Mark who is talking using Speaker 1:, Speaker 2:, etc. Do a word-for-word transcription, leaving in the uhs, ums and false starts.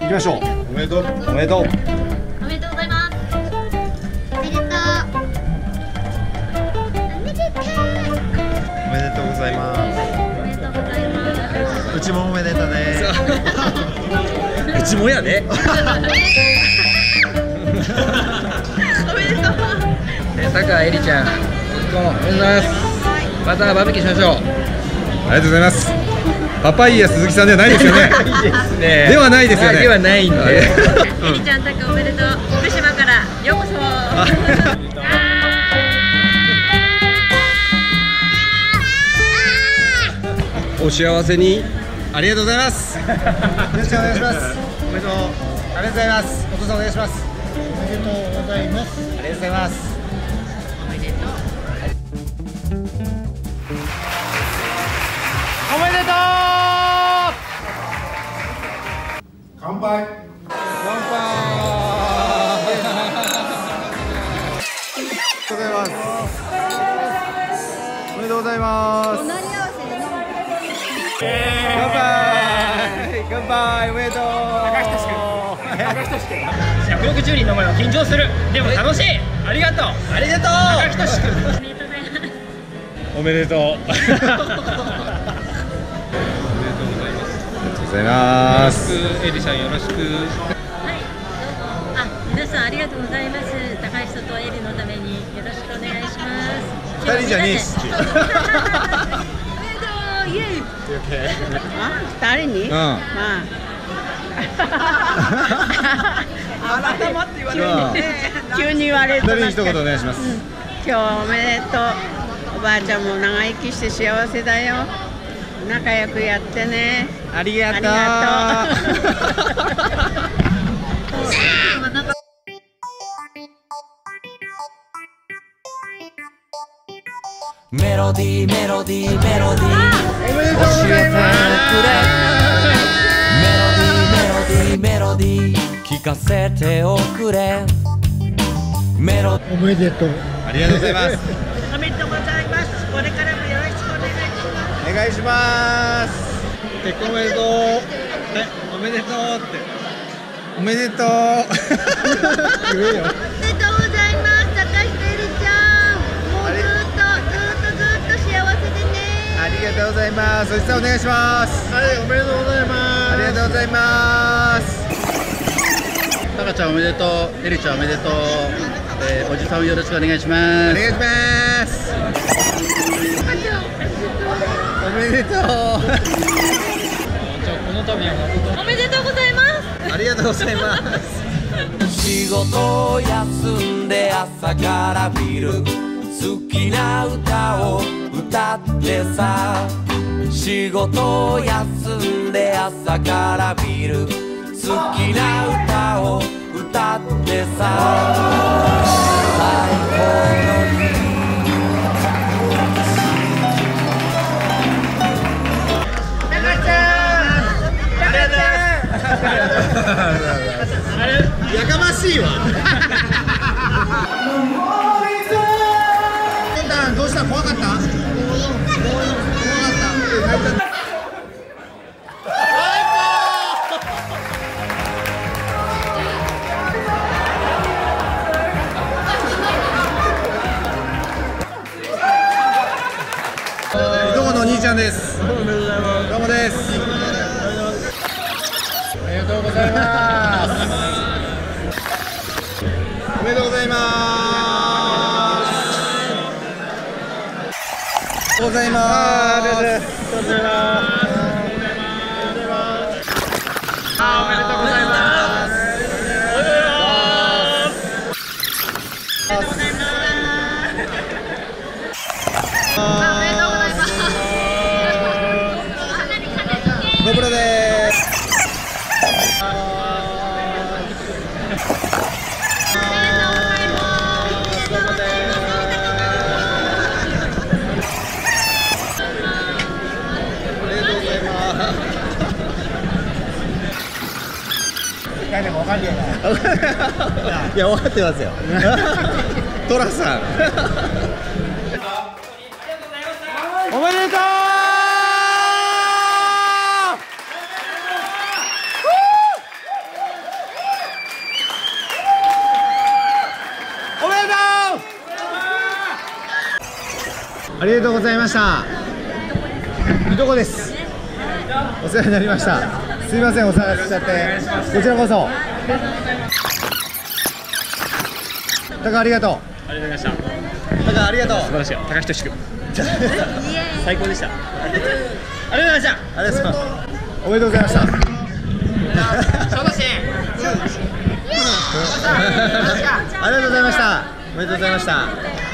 Speaker 1: きましょう。おめでとう。おめでとう。
Speaker 2: おめでとうございます。おめでとう。おめでとう。
Speaker 1: おめでとうございます。
Speaker 2: おめでとうございます。
Speaker 1: うちもおめでとうね。
Speaker 3: うちもやで。
Speaker 2: おめでとう。
Speaker 3: 高えりちゃん、結婚おめでとうございます。またバーベキューしましょう。
Speaker 1: ありがとうございます。パパイヤ鈴木さんではないですよね。ではないですよね。
Speaker 3: ではないんで。
Speaker 2: えりちゃん、たかおめでとう。福島からようこそ。
Speaker 3: お幸せに。
Speaker 1: ありがとうございます。よろしくお願いします。おめでとう。ありがとうございます。お父さんお願いします。おめでとうございます。ありがとうございます。
Speaker 2: おめでとう。
Speaker 1: おめでとう。乾杯。乾杯。おめでとうございます。おめでとうございます。
Speaker 2: 隣り合わせで飲む。
Speaker 1: 乾杯。乾杯。おめでとう。高橋君。高橋君。
Speaker 3: ひゃくろくじゅうにんの前は緊張する。でも楽しい。ありがとう。ありがとう。高橋君。
Speaker 2: おめでとうございます。
Speaker 1: おめでとう。ございます。
Speaker 3: エリさんよろしく。
Speaker 2: はい、どうも。あ、皆さんありがとうございます。高橋とエリのためによろしくお願いします。
Speaker 1: 二人じゃねえし。
Speaker 2: おめでとう、イエイ。
Speaker 4: あ、二人に、
Speaker 1: うん。
Speaker 4: まあ
Speaker 3: 改まって言われる。
Speaker 4: 急に言われると
Speaker 1: 二人に一言お願いします。
Speaker 4: 今日おめでとう。おばあちゃんも長生きして幸せだよ。仲良くやってね。
Speaker 1: ありがとう。
Speaker 4: あ
Speaker 5: メロディーメロディーメロディー
Speaker 1: おめでとうございます。
Speaker 5: メロディーメロディー聞かせておくれメロ
Speaker 1: おめでとう。ありがとうございます。
Speaker 4: おめでとうございます。これからもよろしくお願いします。
Speaker 1: お願いします。結婚おめでとう。え、おめでとうって。おめでとう。言えよ。
Speaker 2: おめでとうございます。高橋とエリちゃん。もうずっと、ずっと、ずっと幸せでね。
Speaker 1: ありがとうございます。おじさんお願いします。はい、おめでとうございます。ありがとうございます。
Speaker 6: タカちゃんおめでとう、エリちゃんおめでとう、えー、おじさんよろしくお願いします。
Speaker 1: お願いします。おめでとう。
Speaker 3: この度は誠
Speaker 2: おめでとうございます。
Speaker 1: ありがとうございます。
Speaker 5: 仕事を休んで朝からビール好きな歌を歌ってさ仕事を休んで朝からビール好きな歌を歌ってさ最高の日
Speaker 1: やかましいわ。どうした？怖かった？怖かった。どうものお兄ちゃんです。どうもです。ありがとうございます。おめでとうございます。おめでとうございます。ありがとうございます。おめでとうございます。ご苦労です。いや、分かってますよ。トラさん。おめでとう。 ありがとうございました。いとこです。お世話になりました。すいません、お騒がせしちゃって。こちらこそ。タカありがとう。
Speaker 3: ありがとうございました。
Speaker 1: タカありがとう。
Speaker 3: 素晴らしい。高仁君。最高でした。ありがとうございました。
Speaker 1: ありがとうございます。おめでとうございました。
Speaker 3: 小豆島。
Speaker 1: ありがとうございました。おめでとうございました。